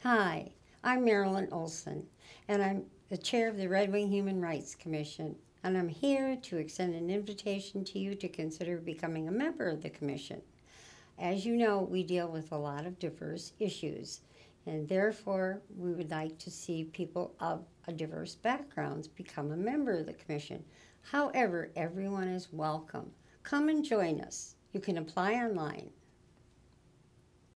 Hi, I'm Marilyn Olson, and I'm the chair of the Red Wing Human Rights Commission, and I'm here to extend an invitation to you to consider becoming a member of the Commission. As you know, we deal with a lot of diverse issues, and therefore we would like to see people of a diverse backgrounds become a member of the Commission. However, everyone is welcome. Come and join us. You can apply online.